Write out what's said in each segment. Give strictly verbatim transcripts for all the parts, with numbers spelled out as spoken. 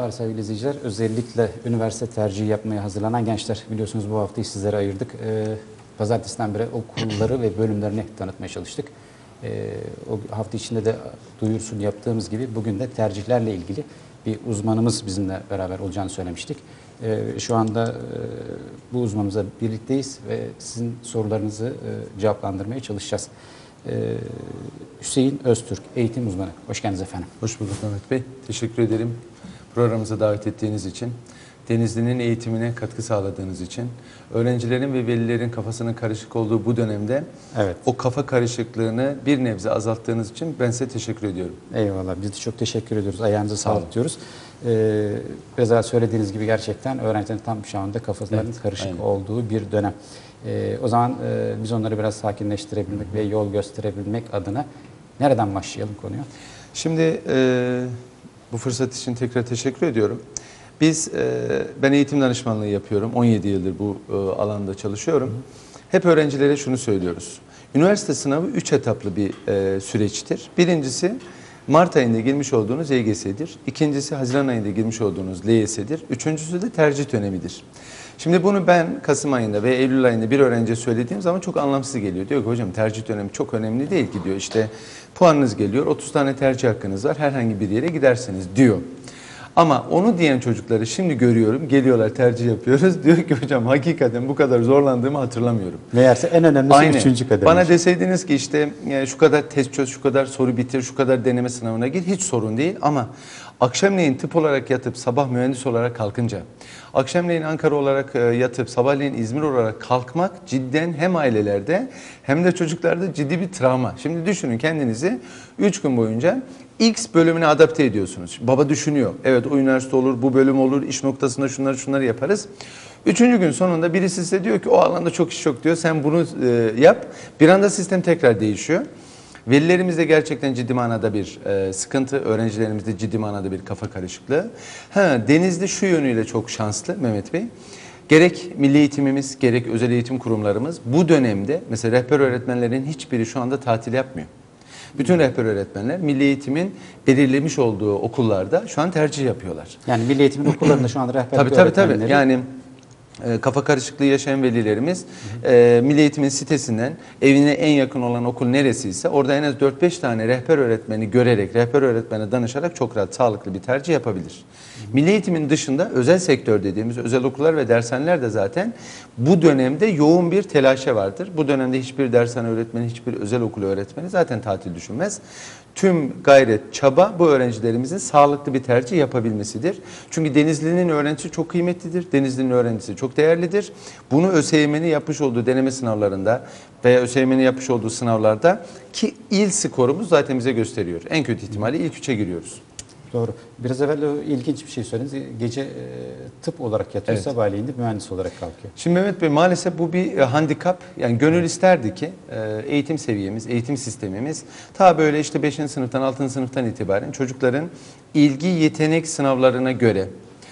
Merhabalar sevgili izleyiciler. Özellikle üniversite tercihi yapmaya hazırlanan gençler. Biliyorsunuz bu haftayı sizlere ayırdık. Ee, pazartesiden beri okulları ve bölümlerini tanıtmaya çalıştık. Ee, o hafta içinde de duyurusunu yaptığımız gibi bugün de tercihlerle ilgili bir uzmanımız bizimle beraber olacağını söylemiştik. Ee, şu anda e, bu uzmanımızla birlikteyiz ve sizin sorularınızı e, cevaplandırmaya çalışacağız. Ee, Hüseyin Öztürk, eğitim uzmanı. Hoş geldiniz efendim. Hoş bulduk Mehmet Bey. Teşekkür ederim programımıza davet ettiğiniz için. Denizli'nin eğitimine katkı sağladığınız için, öğrencilerin ve velilerin kafasının karışık olduğu bu dönemde evet. o kafa karışıklığını bir nebze azalttığınız için ben size teşekkür ediyorum. Eyvallah. Biz de çok teşekkür ediyoruz. Ayağınıza sağlık diyoruz. Ee, biraz daha söylediğiniz gibi gerçekten öğrencilerin tam şu anda kafalarının evet, karışık aynen. olduğu bir dönem. Ee, o zaman e, biz onları biraz sakinleştirebilmek ve yol gösterebilmek adına nereden başlayalım konuya? Şimdi e, bu fırsat için tekrar teşekkür ediyorum. Biz, e, ben eğitim danışmanlığı yapıyorum. on yedi yıldır bu e, alanda çalışıyorum. Hı. Hep öğrencilere şunu söylüyoruz. Üniversite sınavı üç etaplı bir e, süreçtir. Birincisi Mart ayında girmiş olduğunuz Y G S'dir. İkincisi Haziran ayında girmiş olduğunuz L Y S'dir. Üçüncüsü de tercih dönemidir. Şimdi bunu ben Kasım ayında ve Eylül ayında bir öğrenciye söylediğim zaman çok anlamsız geliyor. Diyor ki hocam tercih dönemi çok önemli değil ki diyor. İşte puanınız geliyor, otuz tane tercih hakkınız var, herhangi bir yere gidersiniz diyor. Ama onu diyen çocukları şimdi görüyorum, geliyorlar tercih yapıyoruz. Diyor ki hocam hakikaten bu kadar zorlandığımı hatırlamıyorum. Meğerse en önemlisi üçüncü kademe. Bana deseydiniz ki işte şu kadar test çöz, şu kadar soru bitir, şu kadar deneme sınavına gir, hiç sorun değil. Ama akşamleyin tıp olarak yatıp sabah mühendis olarak kalkınca, akşamleyin Ankara olarak yatıp sabahleyin İzmir olarak kalkmak cidden hem ailelerde hem de çocuklarda ciddi bir travma. Şimdi düşünün kendinizi üç gün boyunca X bölümüne adapte ediyorsunuz. Baba düşünüyor. Evet o üniversite olur, bu bölüm olur, iş noktasında şunları şunları yaparız. Üçüncü gün sonunda birisi size diyor ki o alanda çok iş yok diyor. Sen bunu e, yap. Bir anda sistem tekrar değişiyor. Velilerimizde gerçekten ciddi manada bir e, sıkıntı, öğrencilerimizde ciddi manada bir kafa karışıklığı. Ha, Denizli şu yönüyle çok şanslı Mehmet Bey. Gerek milli eğitimimiz, gerek özel eğitim kurumlarımız bu dönemde mesela rehber öğretmenlerin hiçbiri şu anda tatil yapmıyor. Bütün rehber öğretmenler milli eğitimin belirlemiş olduğu okullarda şu an tercih yapıyorlar. Yani milli eğitimin okullarında şu anda rehber tabii, tabii, öğretmenleri... Tabii yani e, kafa karışıklığı yaşayan velilerimiz hı hı. E, milli eğitimin sitesinden evine en yakın olan okul neresiyse orada en az dört beş tane rehber öğretmeni görerek, rehber öğretmene danışarak çok rahat sağlıklı bir tercih yapabilir. Hı hı. Milli eğitimin dışında özel sektör dediğimiz özel okullar ve dershaneler de zaten bu dönemde yoğun bir telaşa vardır. Bu dönemde hiçbir dershane öğretmeni, hiçbir özel okul öğretmeni zaten tatil düşünmez. Tüm gayret, çaba bu öğrencilerimizin sağlıklı bir tercih yapabilmesidir. Çünkü Denizli'nin öğrencisi çok kıymetlidir. Denizli'nin öğrencisi çok değerlidir. Bunu ÖSYM'nin yapmış olduğu deneme sınavlarında veya ÖSYM'nin yapmış olduğu sınavlarda ki il skorumuz zaten bize gösteriyor. En kötü ihtimalle ilk üçe giriyoruz. Doğru. Biraz evvel o ilginç bir şey söylediniz. Gece e, tıp olarak yatıyor, evet. sabahleyin de mühendis olarak kalkıyor. Şimdi Mehmet Bey maalesef bu bir e, handikap. Yani gönül isterdi ki e, eğitim seviyemiz, eğitim sistemimiz ta böyle işte beşinci sınıftan, altıncı sınıftan itibaren çocukların ilgi yetenek sınavlarına göre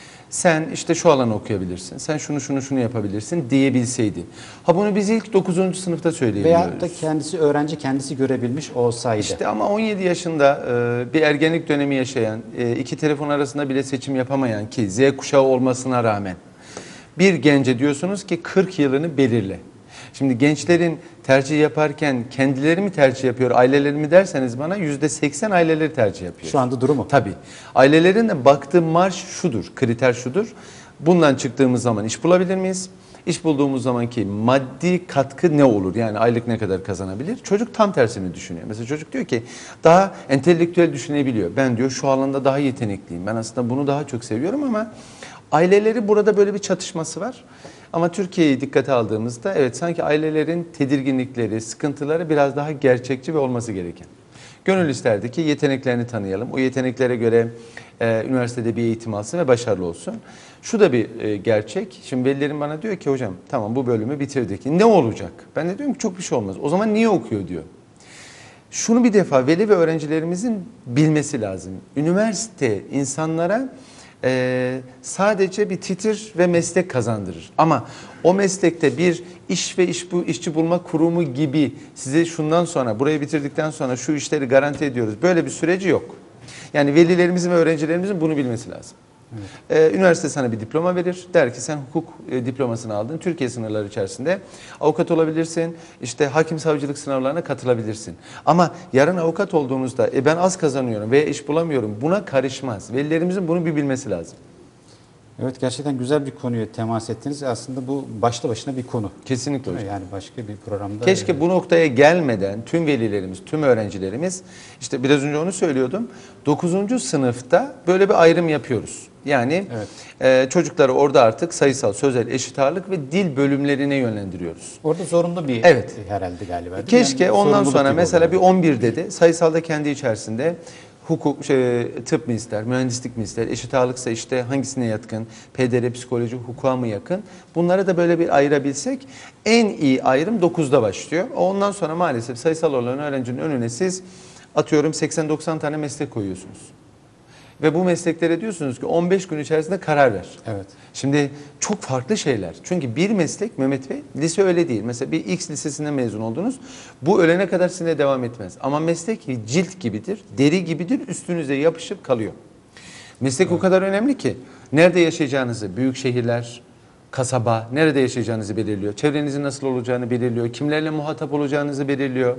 sen işte şu alanı okuyabilirsin, sen şunu şunu şunu yapabilirsin diyebilseydi. Ha bunu biz ilk dokuzuncu sınıfta söyleyebiliyoruz. Veyahut da kendisi öğrenci kendisi görebilmiş olsaydı. İşte ama on yedi yaşında e, bir ergenlik dönemi yaşayan, e, iki telefon arasında bile seçim yapamayan ki Z kuşağı olmasına rağmen bir gence diyorsunuz ki kırk yılını belirle. Şimdi gençlerin tercih yaparken kendileri mi tercih yapıyor, aileleri mi derseniz bana yüzde seksen aileleri tercih yapıyor. Şu anda durumu. Tabii. Ailelerin de baktığı marş şudur, kriter şudur. Bundan çıktığımız zaman iş bulabilir miyiz? İş bulduğumuz zamanki maddi katkı ne olur? Yani aylık ne kadar kazanabilir? Çocuk tam tersini düşünüyor. Mesela çocuk diyor ki daha entelektüel düşünebiliyor. Ben diyor şu alanda daha yetenekliyim. Ben aslında bunu daha çok seviyorum ama aileleri burada böyle bir çatışması var. Ama Türkiye'yi dikkate aldığımızda evet sanki ailelerin tedirginlikleri, sıkıntıları biraz daha gerçekçi ve olması gereken. Gönül isterdi ki yeteneklerini tanıyalım. O yeteneklere göre e, üniversitede bir eğitim alsın ve başarılı olsun. Şu da bir e, gerçek. Şimdi velilerim bana diyor ki hocam tamam bu bölümü bitirdik. Ne olacak? Ben de diyorum ki çok bir şey olmaz. O zaman niye okuyor diyor. Şunu bir defa veli ve öğrencilerimizin bilmesi lazım. Üniversite insanlara Ee, sadece bir titir ve meslek kazandırır. Ama o meslekte bir iş ve iş bu işçi bulma kurumu gibi size şundan sonra burayı bitirdikten sonra şu işleri garanti ediyoruz. Böyle bir süreci yok. Yani velilerimizin ve öğrencilerimizin bunu bilmesi lazım. Evet. Ee, üniversite sana bir diploma verir. Der ki sen hukuk e, diplomasını aldın. Türkiye sınırları içerisinde avukat olabilirsin. İşte hakim savcılık sınavlarına katılabilirsin. Ama yarın avukat olduğunuzda e, ben az kazanıyorum veya iş bulamıyorum. Buna karışmaz. Velilerimizin bunu bir bilmesi lazım. Evet, gerçekten güzel bir konuya temas ettiniz. Aslında bu başlı başına bir konu. Kesinlikle hocam. Yani başka bir programda. Keşke bu noktaya gelmeden tüm velilerimiz, tüm öğrencilerimiz, işte biraz önce onu söylüyordum. dokuzuncu sınıfta böyle bir ayrım yapıyoruz. Yani Evet. e, çocukları orada artık sayısal, sözel, eşit ağırlık ve dil bölümlerine yönlendiriyoruz. Orada zorunlu bir Evet. herhalde galiba. değil mi? Keşke Yani ondan sorumluluk sonra gibi mesela oluyor. bir on birde de sayısalda kendi içerisinde hukuk, şey, tıp mı ister, mühendislik mi ister, eşit ağırlıksa işte hangisine yatkın, P D R, psikoloji, hukuka mı yakın? Bunları da böyle bir ayırabilsek en iyi ayrım dokuzda başlıyor. Ondan sonra maalesef sayısal olan öğrencinin önüne siz atıyorum seksen doksan tane meslek koyuyorsunuz. Ve bu mesleklere diyorsunuz ki on beş gün içerisinde karar ver. Evet. Şimdi çok farklı şeyler. Çünkü bir meslek Mehmet Bey, lise öyle değil. Mesela bir X lisesinden mezun oldunuz. Bu ölene kadar sizinle devam etmez. Ama meslek cilt gibidir, deri gibidir, üstünüze yapışıp kalıyor. Meslek evet. o kadar önemli ki nerede yaşayacağınızı, büyük şehirler, kasaba, nerede yaşayacağınızı belirliyor. Çevrenizin nasıl olacağını belirliyor. Kimlerle muhatap olacağınızı belirliyor.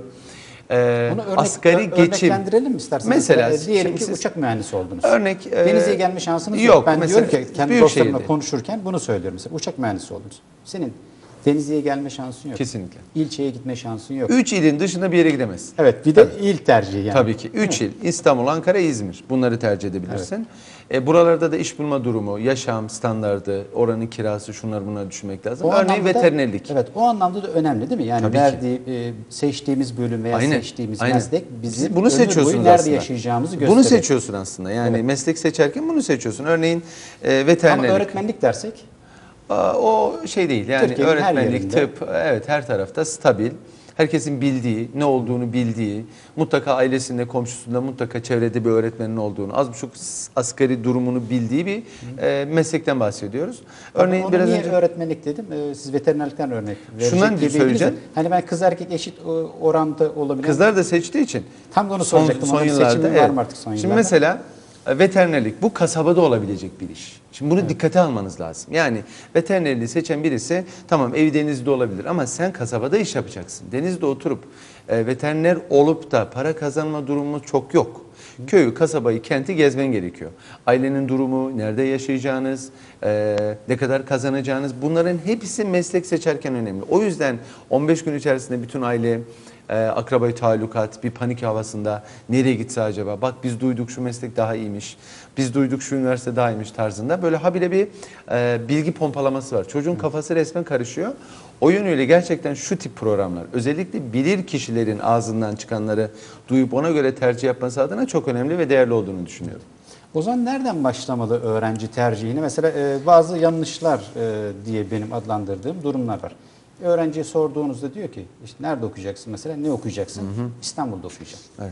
Ee, Bunu örnek, asgari ör, geçim. Örneklendirelim mi isterseniz? Mesela Mesela, diyelim ki siz, uçak mühendisi oldunuz. Örnek e, Denizli'ye gelme şansınız yok. yok. Ben Mesela, diyorum ki kendi büyük dostlarımla şehirde. konuşurken bunu söylüyorum. Mesela uçak mühendisi oldunuz. Senin Denizli'ye gelme şansın yok. Kesinlikle. İlçeye gitme şansın yok. Üç ilin dışında bir yere gidemezsin. Evet, bir de il tercihi yani. Tabii ki. Üç il. İstanbul, Ankara, İzmir. Bunları tercih edebilirsin. Evet. E, buralarda da iş bulma durumu, yaşam standardı, oranın kirası, şunlar bunları düşünmek lazım. O Örneğin anlamda da- veterinerlik. Evet, o anlamda da önemli değil mi? Yani Tabii ki. verdiği, e, seçtiğimiz bölüm veya Aynen, seçtiğimiz aynen. meslek bizim Bunu ömür seçiyorsunuz boyu nerede aslında. yaşayacağımızı gösteriyor. Bunu seçiyorsun aslında. Yani Evet. meslek seçerken bunu seçiyorsun. Örneğin e, Ama veterinerlik. öğretmenlik dersek Aa, o şey değil. Yani Türkiye'nin her öğretmenlik, yerinde. tıp, evet her tarafta stabil. Herkesin bildiği, ne olduğunu bildiği, mutlaka ailesinde, komşusunda mutlaka çevrede bir öğretmenin olduğunu, az buçuk asgari durumunu bildiği bir e, meslekten bahsediyoruz. Örneğin Ama biraz niye önce öğretmenlik dedim? Ee, siz veterinerlikten örnek verecek Şundan gibiydiniz de, söyleyeceğim. Hani ben kız erkek eşit e, oranda olabilir. kızlar da seçtiği için Tam da onu son, soracaktım. son Onun yıllarda seçimi evet. var mı artık son Şimdi yıllarda? mesela e, veterinerlik bu kasabada olabilecek bir iş. Şimdi bunu dikkate almanız lazım. Yani veterinerliği seçen birisi tamam evi Denizli'de olabilir ama sen kasabada iş yapacaksın. Denizli'de oturup e, veteriner olup da para kazanma durumu çok yok. Köyü, kasabayı, kenti gezmen gerekiyor. Ailenin durumu, nerede yaşayacağınız, e, ne kadar kazanacağınız bunların hepsi meslek seçerken önemli. O yüzden on beş gün içerisinde bütün aile, e, akrabayı talukat, bir panik havasında nereye gitse acaba? Bak biz duyduk şu meslek daha iyiymiş, biz duyduk şu üniversite daha iyiymiş tarzında böyle habire bir e, bilgi pompalaması var. Çocuğun kafası resmen karışıyor. O yönüyle gerçekten şu tip programlar özellikle bilir kişilerin ağzından çıkanları duyup ona göre tercih yapması adına çok önemli ve değerli olduğunu düşünüyorum. O zaman nereden başlamalı öğrenci tercihini? Mesela e, bazı yanlışlar e, diye benim adlandırdığım durumlar var. Öğrenciye sorduğunuzda diyor ki işte nerede okuyacaksın mesela, ne okuyacaksın? Hı hı. İstanbul'da okuyacağım. Evet.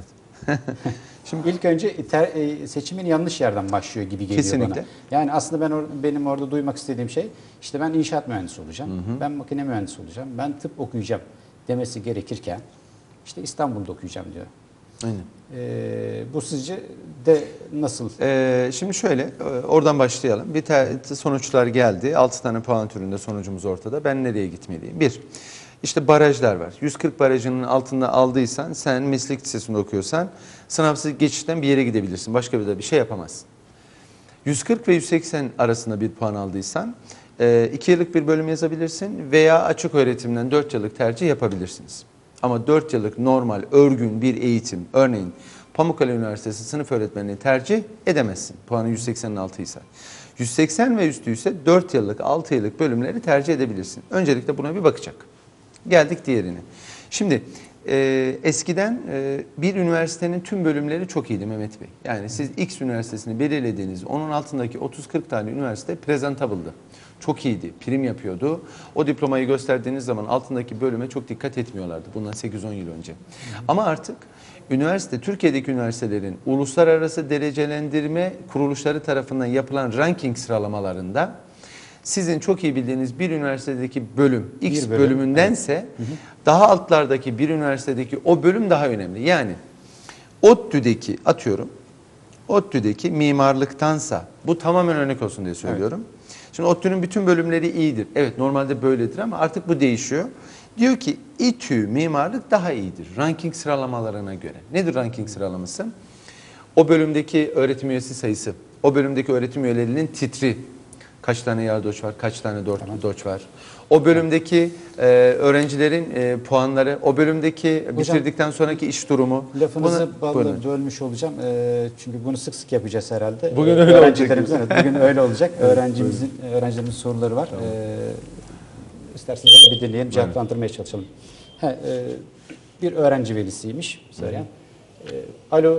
Şimdi ilk önce ter, e, seçimin yanlış yerden başlıyor gibi geliyor Kesinlikle. bana. Yani aslında ben or, benim orada duymak istediğim şey işte ben inşaat mühendisi olacağım, Hı hı. ben makine mühendisi olacağım, ben tıp okuyacağım demesi gerekirken işte İstanbul'da okuyacağım diyor. Aynen. Ee, bu sizce de nasıl? Ee, şimdi şöyle e, oradan başlayalım. Bir te- sonuçlar geldi. altı tane puan türünde sonucumuz ortada. Ben nereye gitmeliyim? Bir, işte barajlar var. yüz kırk barajının altında aldıysan sen meslek lisesinde okuyorsan sınavsız geçişten bir yere gidebilirsin. Başka bir de bir şey yapamazsın. yüz kırk ve yüz seksen arasında bir puan aldıysan iki yıllık bir bölüm yazabilirsin veya açık öğretimden dört yıllık tercih yapabilirsiniz. Ama dört yıllık normal, örgün bir eğitim, örneğin Pamukkale Üniversitesi sınıf öğretmenliği tercih edemezsin. Puanı yüz seksenin altıysa. yüz seksen ve üstü ise dört yıllık, altı yıllık bölümleri tercih edebilirsin. Öncelikle buna bir bakacak. Geldik diğerine. Şimdi e, eskiden e, bir üniversitenin tüm bölümleri çok iyiydi Mehmet Bey. Yani siz X üniversitesini belirlediğiniz, onun altındaki otuz kırk tane üniversite presentable'dı. Çok iyiydi, prim yapıyordu. O diplomayı gösterdiğiniz zaman altındaki bölüme çok dikkat etmiyorlardı. Bundan sekiz on yıl önce. Ama artık üniversite, Türkiye'deki üniversitelerin uluslararası derecelendirme kuruluşları tarafından yapılan ranking sıralamalarında sizin çok iyi bildiğiniz bir üniversitedeki bölüm, X Bir bölüm, bölümündense evet. daha altlardaki bir üniversitedeki o bölüm daha önemli. Yani ODTÜ'deki atıyorum ODTÜ'deki mimarlıktansa, bu tamamen örnek olsun diye söylüyorum. Evet. Şimdi ODTÜ'nün bütün bölümleri iyidir. Evet, normalde böyledir ama artık bu değişiyor. Diyor ki İTÜ mimarlık daha iyidir ranking sıralamalarına göre. Nedir ranking sıralaması? O bölümdeki öğretim üyesi sayısı, o bölümdeki öğretim üyelerinin titri, kaç tane yardoç var, kaç tane doç tamam. var. O bölümdeki e, öğrencilerin e, puanları, o bölümdeki hocam, bitirdikten sonraki iş durumu. Lafınızı balla bölmüş olacağım. E, çünkü bunu sık sık yapacağız herhalde. Bugün öyle olacak. Evet, bugün öyle olacak. Öğrencimizin öğrencilerimizin soruları var. Tamam. E, isterseniz bir dinleyelim, cevaplandırmaya çalışalım. He, e, bir öğrenci velisiymiş söyleyen. E, alo.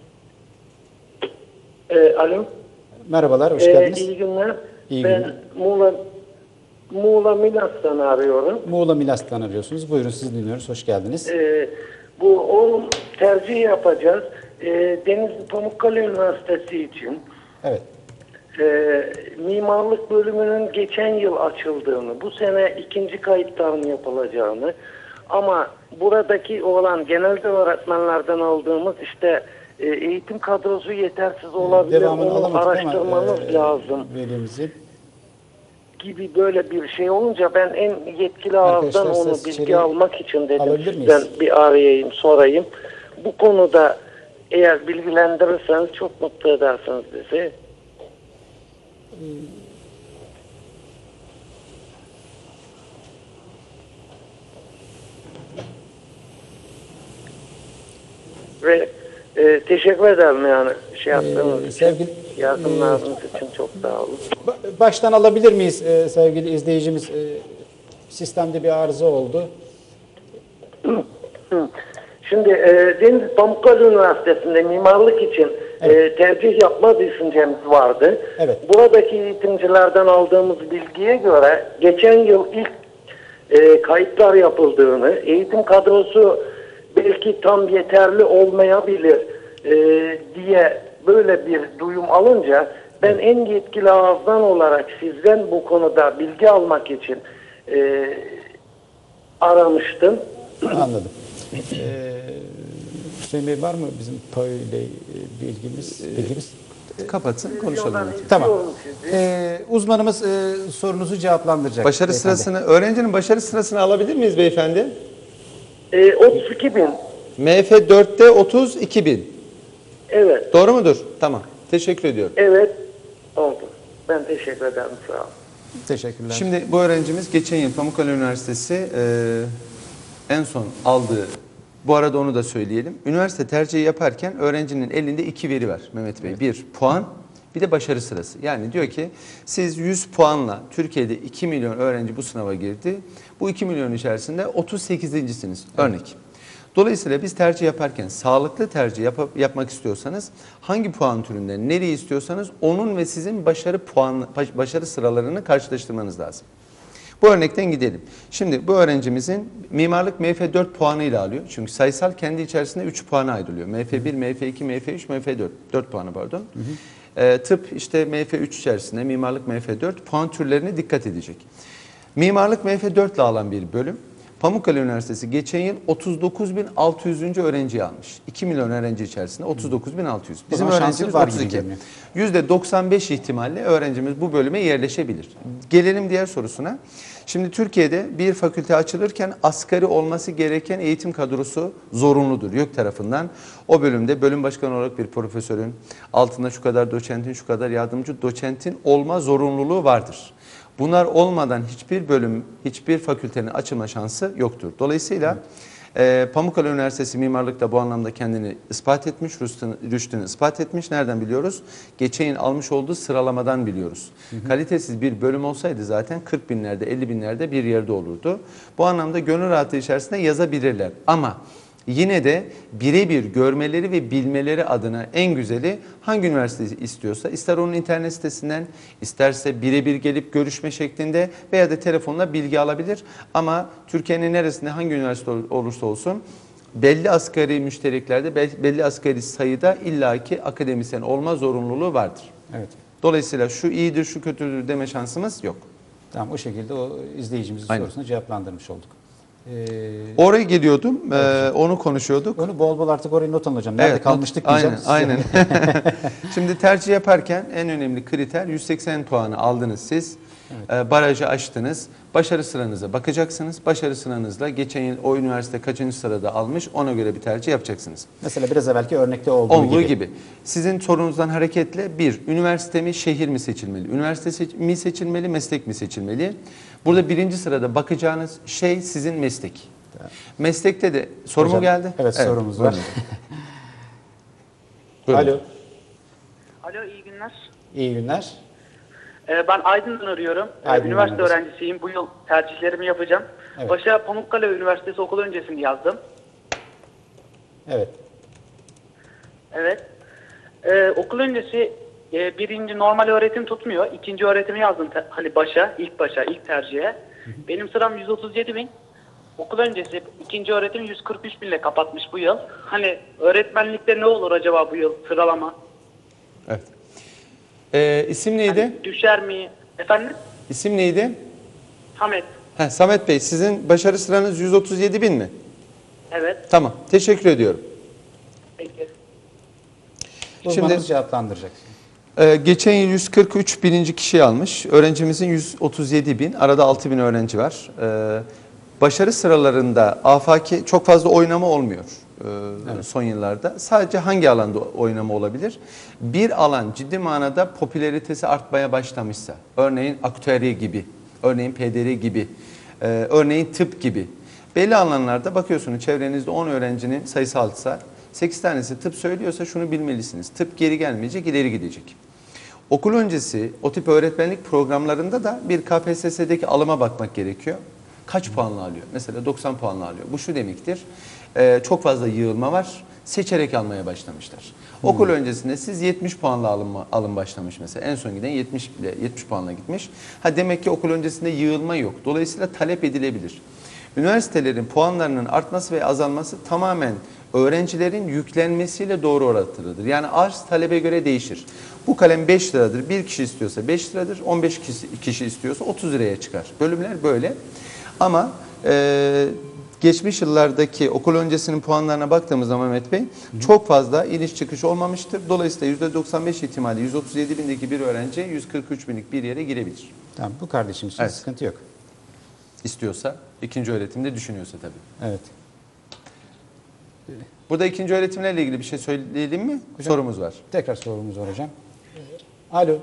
E, alo. Merhabalar, hoş e, geldiniz. İyi günler. İyi ben günler. Muğla Muğla Milas'tan arıyorum. Muğla Milas'tan arıyorsunuz. Buyurun, sizi dinliyoruz. Hoş geldiniz. E, bu oğlum tercih yapacağız. E, Denizli Pamukkale Üniversitesi için. Evet. E, mimarlık bölümünün geçen yıl açıldığını, bu sene ikinci kayıtlarının yapılacağını ama buradaki olan genelde öğretmenlerden aldığımız işte e, eğitim kadrosu yetersiz olabilir. Devamını Onu araştırmanız ama, e, lazım. Velimizi. Gibi böyle bir şey olunca ben en yetkili ağızdan onu bilgi almak için dedim sizden bir arayayım, sorayım. Bu konuda eğer bilgilendirirseniz çok mutlu edersiniz bizi. Ve e, teşekkür ederim yani şey yaptığınız ee, için. Sevgili, yardımlarınız e, için çok sağ olun. Baştan alabilir miyiz e, sevgili izleyicimiz? E, sistemde bir arıza oldu. Şimdi e, Denizli Pamukkale Üniversitesi'nde mimarlık için evet. e, tercih yapma düşüncemiz vardı. Evet. Buradaki eğitimcilerden aldığımız bilgiye göre geçen yıl ilk e, kayıtlar yapıldığını, eğitim kadrosu belki tam yeterli olmayabilir e, diye böyle bir duyum alınca ben en yetkili ağızdan olarak sizden bu konuda bilgi almak için e, aramıştım. Anladım. Ee, Hüseyin Bey var mı bizim P A Ö ile bilgimiz? bilgimiz? Kapatsın, konuşalım. Tamam. Ee, uzmanımız e, sorunuzu cevaplandıracak. Başarı beyefendi. Sırasını, öğrencinin başarı sırasını alabilir miyiz beyefendi? E, otuz iki bin. M F dörtte otuz iki bin. Evet. Doğru mudur? Tamam. Teşekkür ediyorum. Evet. Oldu. Ben teşekkür ederim. Sağ olun. Teşekkürler. Şimdi bu öğrencimiz geçen yıl Pamukkale Üniversitesi e, en son aldığı, bu arada onu da söyleyelim. Üniversite tercihi yaparken öğrencinin elinde iki veri var Mehmet Bey. Evet. Bir, puan, bir de başarı sırası. Yani diyor ki siz yüz puanla Türkiye'de iki milyon öğrenci bu sınava girdi. Bu iki milyon içerisinde otuz sekizincisiniz. Evet. Örnek. Dolayısıyla biz tercih yaparken sağlıklı tercih yap yapmak istiyorsanız hangi puan türünden nereyi istiyorsanız onun ve sizin başarı puan başarı sıralarını karşılaştırmanız lazım. Bu örnekten gidelim. Şimdi bu öğrencimizin mimarlık M F dört puanıyla alıyor. Çünkü sayısal kendi içerisinde üç puana ayrılıyor. M F bir, M F iki, M F üç, M F dört. dört puanı pardon. Hı hı. Ee, tıp işte M F üç içerisinde, mimarlık M F dört puan türlerine dikkat edecek. Mimarlık M F dört ile alan bir bölüm. Pamukkale Üniversitesi geçen yıl otuz dokuz bin altı yüz. öğrenciyi almış. iki milyon öğrenci içerisinde otuz dokuz bin altı yüz. Bizim öğrencimiz otuz iki. yüzde doksan beş ihtimalle öğrencimiz bu bölüme yerleşebilir. Gelelim diğer sorusuna. Şimdi Türkiye'de bir fakülte açılırken asgari olması gereken eğitim kadrosu zorunludur YÖK tarafından. O bölümde bölüm başkanı olarak bir profesörün, altında şu kadar doçentin, şu kadar yardımcı doçentin olma zorunluluğu vardır. Bunlar olmadan hiçbir bölüm, hiçbir fakültenin açılma şansı yoktur. Dolayısıyla e, Pamukkale Üniversitesi mimarlıkta bu anlamda kendini ispat etmiş, rüştünü ispat etmiş. Nereden biliyoruz? Geçen yıl almış olduğu sıralamadan biliyoruz. Hı hı. Kalitesiz bir bölüm olsaydı zaten kırk binlerde, elli binlerde bir yerde olurdu. Bu anlamda gönül rahatlığı içerisinde yazabilirler. Ama yine de birebir görmeleri ve bilmeleri adına en güzeli hangi üniversite istiyorsa, ister onun internet sitesinden, isterse birebir gelip görüşme şeklinde veya da telefonla bilgi alabilir. Ama Türkiye'nin neresinde hangi üniversite olursa olsun belli asgari müştereklerde, belli asgari sayıda illaki akademisyen olma zorunluluğu vardır. Evet. Dolayısıyla şu iyidir, şu kötüdür deme şansımız yok. Tamam, o şekilde o izleyicimizin Aynen. sorusunu cevaplandırmış olduk. Ee, Oraya geliyordum, e, onu konuşuyorduk. onu bol bol artık orayı not alın hocam. Nerede Evet, kalmıştık not- diyeceğim. Aynen, aynen. Şimdi tercih yaparken en önemli kriter yüz seksen puanı aldınız siz. Evet. E, barajı aştınız. Başarı sıranıza bakacaksınız. Başarı sıranızla geçen yıl o üniversite kaçıncı sırada almış ona göre bir tercih yapacaksınız. Mesela biraz evvelki örnekte olduğu, Olduğu gibi. gibi. Sizin sorunuzdan hareketle bir, üniversite mi, şehir mi seçilmeli? Üniversite seç- mi seçilmeli, meslek mi seçilmeli? Burada birinci sırada bakacağınız şey sizin meslek. Meslekte de soru mu Hocam, geldi? Evet, sorumuz var. Buyurun. Alo. Alo, iyi günler. İyi günler. Ee, ben Aydın'dan arıyorum. Ee, Aydın'dan Üniversite arıyorsun. öğrencisiyim. Bu yıl tercihlerimi yapacağım. Evet. Başa Pamukkale Üniversitesi okul öncesini yazdım. Evet. Evet. Ee, okul öncesi e, birinci normal öğretim tutmuyor. İkinci öğretimi yazdım te- hani başa, ilk başa, ilk tercihe. Benim sıram yüz otuz yedi bin. Okul öncesi ikinci öğretim yüz kırk üç bin ile kapatmış bu yıl. Hani öğretmenlikte ne olur acaba bu yıl sıralama? Evet. Ee, isim neydi? Hani düşer mi? Efendim? İsim neydi? Hamet. Heh, Samet Bey, sizin başarı sıranız yüz otuz yedi bin mi? Evet. Tamam, teşekkür ediyorum. Peki. Uzmanımız Şimdi- cevaplandıracak. Ee, geçen yıl yüz kırk üç bininci kişiyi almış. Öğrencimizin yüz otuz yedi bin. Arada altı bin öğrenci var. Ee, başarı sıralarında afaki çok fazla oynama olmuyor ee, son yıllarda. Sadece hangi alanda oynama olabilir? Bir alan ciddi manada popülaritesi artmaya başlamışsa, örneğin aktüerya gibi, örneğin P D R gibi, e, örneğin tıp gibi. Belli alanlarda bakıyorsunuz çevrenizde on öğrencinin sayısı altıysa, sekiz tanesi tıp söylüyorsa şunu bilmelisiniz. Tıp geri gelmeyecek, ileri gidecek. Okul öncesi o tip öğretmenlik programlarında da bir K P S S'deki alıma bakmak gerekiyor. Kaç puanla alıyor? Mesela doksan puanla alıyor. Bu şu demektir. e, çok fazla yığılma var. Seçerek almaya başlamışlar. Okul öncesinde siz yetmiş puanla alınma, alım başlamış mesela. En son giden yetmiş ile yetmiş puanla gitmiş. Ha demek ki okul öncesinde yığılma yok. Dolayısıyla talep edilebilir. Üniversitelerin puanlarının artması ve azalması tamamen öğrencilerin yüklenmesiyle doğru orantılıdır. Yani arz talebe göre değişir. Bu kalem beş liradır. Bir kişi istiyorsa beş liradır. on beş kişi, kişi istiyorsa otuz liraya çıkar. Bölümler böyle. Ama e, geçmiş yıllardaki okul öncesinin puanlarına baktığımız zaman Mehmet Bey çok fazla iniş çıkış olmamıştır. Dolayısıyla yüzde doksan beş ihtimalle yüz otuz yedi bindeki bir öğrenci yüz kırk üç binlik bir yere girebilir. Tamam, bu kardeşim için Evet. sıkıntı yok. İstiyorsa, ikinci öğretimde düşünüyorsa tabii. Evet. Burada ikinci öğretimlerle ilgili bir şey söyleyelim mi? Hocam. Sorumuz var. Tekrar sorumuz var hocam. Alo.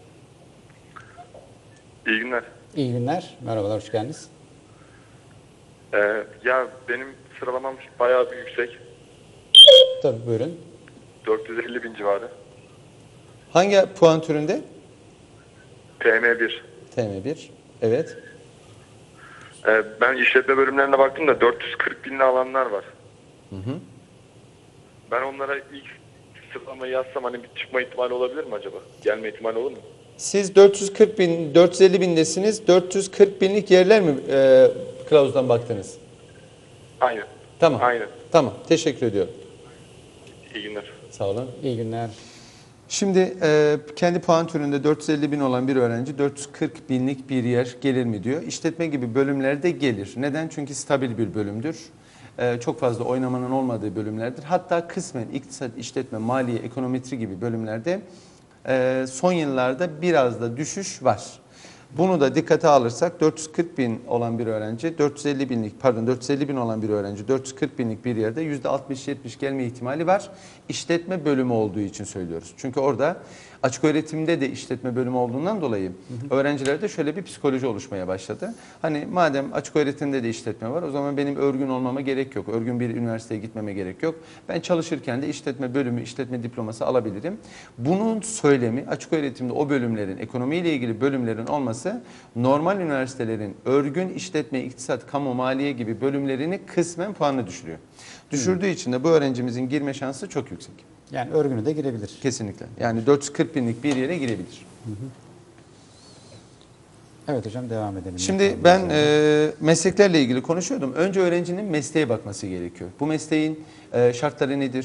İyi günler. İyi günler. Merhabalar, hoş geldiniz. Ee, ya benim sıralamam bayağı bir yüksek. Tabii, buyurun. dört yüz elli bin civarı. Hangi puan türünde? P M bir. T M bir. Evet. Ee, ben işletme bölümlerine baktım da dört yüz kırk binli alanlar var. Hı hı. Ben onlara ilk sıralamayı yazsam hani bir çıkma ihtimali olabilir mi acaba? Gelme ihtimali olur mu? Siz dört yüz kırk bin, dört yüz elli bindesiniz. dört yüz kırk binlik yerler mi e, kılavuzdan baktınız? Aynen. Tamam. Aynen. Tamam. Teşekkür ediyorum. İyi günler. Sağ olun. İyi günler. Şimdi e, kendi puan türünde dört yüz elli bin olan bir öğrenci dört yüz kırk binlik bir yer gelir mi diyor. İşletme gibi bölümlerde gelir. Neden? Çünkü stabil bir bölümdür. E, çok fazla oynamanın olmadığı bölümlerdir. Hatta kısmen iktisat, işletme, maliye, ekonometri gibi bölümlerde e, son yıllarda biraz da düşüş var. Bunu da dikkate alırsak dört yüz kırk bin olan bir öğrenci, dört yüz elli binlik pardon dört yüz elli bin olan bir öğrenci dört yüz kırk binlik bir yerde yüzde altmış yetmiş gelme ihtimali var. İşletme bölümü olduğu için söylüyoruz. Çünkü orada açık öğretimde de işletme bölümü olduğundan dolayı hı hı. öğrencilerde şöyle bir psikoloji oluşmaya başladı. Hani madem açık öğretimde de işletme var o zaman benim örgün olmama gerek yok. Örgün bir üniversiteye gitmeme gerek yok. Ben çalışırken de işletme bölümü, işletme diploması alabilirim. Bunun söylemi açık öğretimde o bölümlerin, ekonomiyle ilgili bölümlerin olması normal üniversitelerin örgün işletme, iktisat, kamu, maliye gibi bölümlerini kısmen puanını düşürüyor. Düşürdüğü için de bu öğrencimizin girme şansı çok yüksek. Yani örgünü de girebilir. Kesinlikle. Yani dört yüz kırk binlik bir yere girebilir. Hı hı. Evet hocam, devam edelim. Şimdi ben e, mesleklerle ilgili konuşuyordum. Önce öğrencinin mesleğe bakması gerekiyor. Bu mesleğin e, şartları nedir?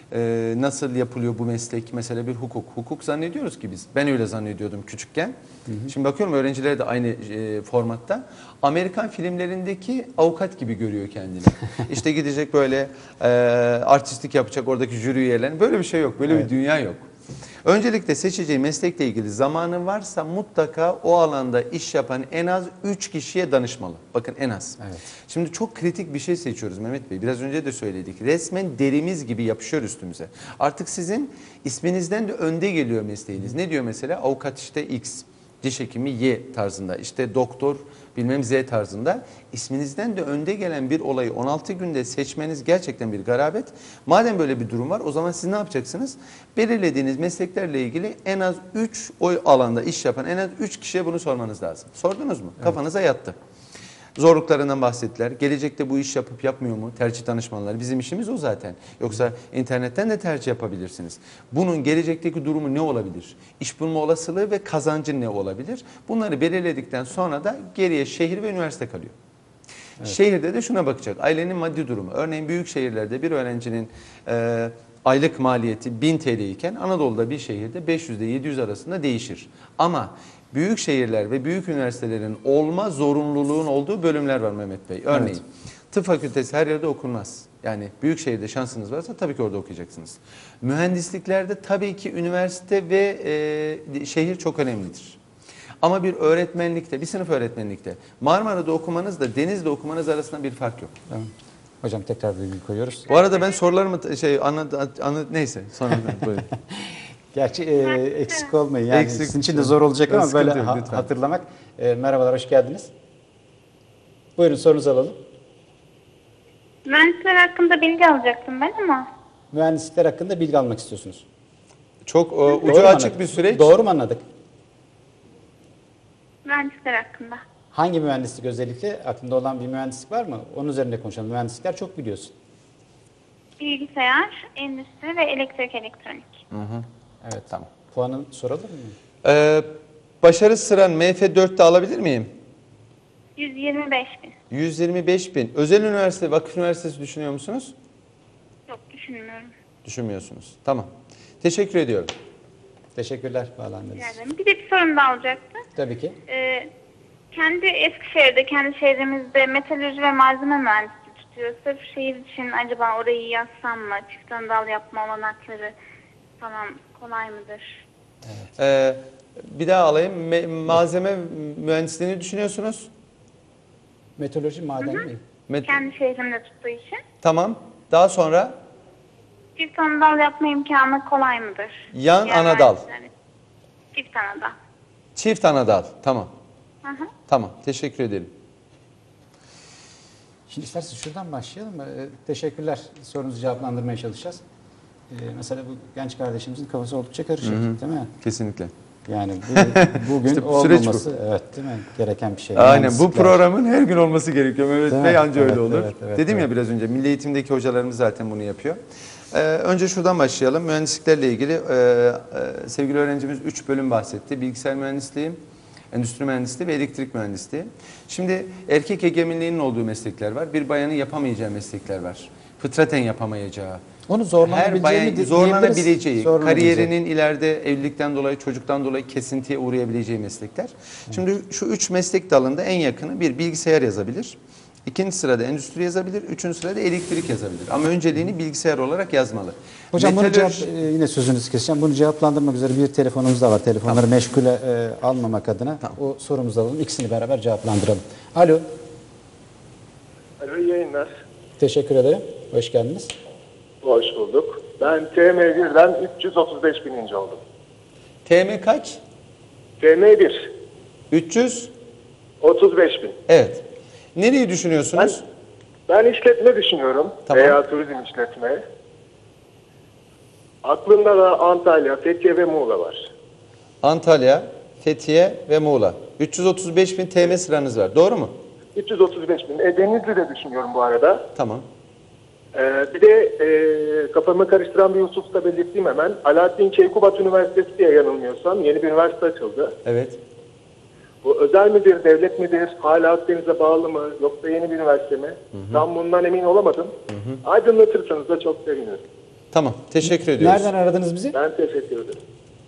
Ee, nasıl yapılıyor bu meslek? Mesela bir hukuk. Hukuk zannediyoruz ki biz. Ben öyle zannediyordum küçükken. Hı hı. Şimdi bakıyorum öğrenciler de aynı e, formatta. Amerikan filmlerindeki avukat gibi görüyor kendini. İşte gidecek böyle e, artistlik yapacak oradaki jüri üyelerinin. Böyle bir şey yok. Böyle evet. bir dünya yok. Öncelikle seçeceği meslekle ilgili zamanı varsa mutlaka o alanda iş yapan en az üç kişiye danışmalı. Bakın en az. Evet. Şimdi çok kritik bir şey seçiyoruz Mehmet Bey. Biraz önce de söyledik. Resmen derimiz gibi yapışıyor üstümüze. Artık sizin isminizden de önde geliyor mesleğiniz. Ne diyor mesela? Avukat işte X, diş hekimi Y tarzında, işte doktor bilmem Z tarzında. İsminizden de önde gelen bir olayı on altı günde seçmeniz gerçekten bir garabet. Madem böyle bir durum var, o zaman siz ne yapacaksınız? Belirlediğiniz mesleklerle ilgili en az üç o alanda iş yapan en az üç kişiye bunu sormanız lazım. Sordunuz mu? Evet. Kafanıza yattı. Zorluklarından bahsettiler. Gelecekte bu iş yapıp yapmıyor mu? Tercih danışmanları. Bizim işimiz o zaten. Yoksa internetten de tercih yapabilirsiniz. Bunun gelecekteki durumu ne olabilir? İş bulma olasılığı ve kazancı ne olabilir? Bunları belirledikten sonra da geriye şehir ve üniversite kalıyor. Evet. Şehirde de şuna bakacak. Ailenin maddi durumu. Örneğin büyük şehirlerde bir öğrencinin e, aylık maliyeti bin T L iken Anadolu'da bir şehirde beş yüz ile yedi yüz arasında değişir. Ama büyük şehirler ve büyük üniversitelerin olma zorunluluğun olduğu bölümler var Mehmet Bey. Örneğin evet. tıp fakültesi her yerde okunmaz. Yani büyük şehirde şansınız varsa tabii ki orada okuyacaksınız. Mühendisliklerde tabii ki üniversite ve e, şehir çok önemlidir. Ama bir öğretmenlikte, bir sınıf öğretmenlikte Marmara'da okumanızla Denizli'de okumanız arasında bir fark yok. Tamam. Hocam tekrar bilgi koyuyoruz. Bu arada ben sorularımı şey anladı anla, neyse sonra buyurun. Gerçi e, eksik olmayın. Yani eksik, sizin için de zor olacak ama böyle ha, hatırlamak. E, merhabalar, hoş geldiniz. Buyurun, sorunuzu alalım. Mühendisler hakkında bilgi alacaktım ben ama. Mühendislikler hakkında bilgi almak istiyorsunuz. Çok e, ucu açık bir süreç. Doğru mu anladık? Mühendisler hakkında. Hangi mühendislik özellikle? Aklında olan bir mühendislik var mı? Onun üzerinde konuşalım. Mühendislikler çok biliyorsun. Bilgisayar, endüstri ve elektrik elektronik. Hı hı. Evet, tamam. Puanını soralım mı? Ee, başarı sıran M F dörtte alabilir miyim? yüz yirmi beş bin. yüz yirmi beş bin. Özel üniversite, vakıf üniversitesi düşünüyor musunuz? Yok, düşünmüyorum. Düşünmüyorsunuz. Tamam. Teşekkür ediyorum. Teşekkürler bağlandığınız için. Bir de bir sorum daha olacaktı. Tabii ki. Ee, kendi Eskişehir'de, kendi şehrimizde metalürji ve malzeme mühendisliği tutuyor. Sırf şehir için acaba orayı yazsam mı? Çift dal yapma olanakları falan kolay mıdır? Evet. Ee, bir daha alayım. Me malzeme mühendisliğini düşünüyorsunuz? Metalürji, maden Hı hı. mi? Met kendi şehrimde tuttuğu için. Tamam. Daha sonra? Çift anadal yapma imkanı kolay mıdır? Yan yani anadal. Çift anadal. Çift anadal. Tamam. Hı hı. Tamam. Teşekkür ederim. Şimdi isterseniz şuradan başlayalım. Ee, teşekkürler. Sorunuzu cevaplandırmaya çalışacağız. Ee, mesela bu genç kardeşimizin kafası oldukça karışık, hı hı. değil mi? Kesinlikle. Yani bu, bugün işte olmaması bu. Evet, değil mi? Gereken bir şey. Aynen, bu programın her gün olması gerekiyor Mehmet Bey, anca evet, öyle olur. Evet, evet, Dedim evet. ya biraz önce, Milli Eğitim'deki hocalarımız zaten bunu yapıyor. Ee, önce şuradan başlayalım. Mühendisliklerle ilgili e, e, sevgili öğrencimiz üç bölüm bahsetti. Bilgisayar mühendisliği, endüstri mühendisliği ve elektrik mühendisliği. Şimdi erkek egemenliğinin olduğu meslekler var. Bir bayanın yapamayacağı meslekler var. Fıtraten yapamayacağı. Onu zorlanabileceğini, her bayan zorlanabileceği, kariyerinin ileride evlilikten dolayı, çocuktan dolayı kesintiye uğrayabileceği meslekler. Hı. Şimdi şu üç meslek dalında en yakını bir bilgisayar yazabilir. İkinci sırada endüstri yazabilir. Üçüncü sırada elektrik yazabilir. Ama önceliğini bilgisayar olarak yazmalı. Hocam Metalür... bunu cevap, yine sözünüzü keseceğim. Bunu cevaplandırmak üzere bir telefonumuz da var. Telefonları tamam. meşgule e, almamak adına tamam. o sorumuzu alalım. İkisini beraber cevaplandıralım. Alo. Alo, iyi yayınlar. Teşekkür ederim. Hoş geldiniz. Hoş bulduk. Ben T M bir'den üç yüz otuz beş bininci oldum. T M kaç? T M bir. üç yüz otuz beş bin. Evet. Nereyi düşünüyorsunuz? Ben, ben işletme düşünüyorum. Tamam. Veya turizm işletme. Aklımda da Antalya, Fethiye ve Muğla var. Antalya, Fethiye ve Muğla. üç yüz otuz beş bin T M sıranız var. Doğru mu? üç yüz otuz beş bin. E, Denizli de düşünüyorum bu arada. Tamam. Ee, bir de e, kafamı karıştıran bir husus da belirteyim hemen. Alaaddin Keykubat Üniversitesi diye yanılmıyorsam yeni bir üniversite açıldı. Evet. Bu özel midir, devlet midir, hala Akdeniz'e bağlı mı, yoksa yeni bir üniversite mi? Hı hı. Tam bundan emin olamadım. Hı hı. Aydınlatırsanız da çok sevinirim. Tamam. Teşekkür ediyoruz. Nereden aradınız bizi? Ben teşekkür ederim.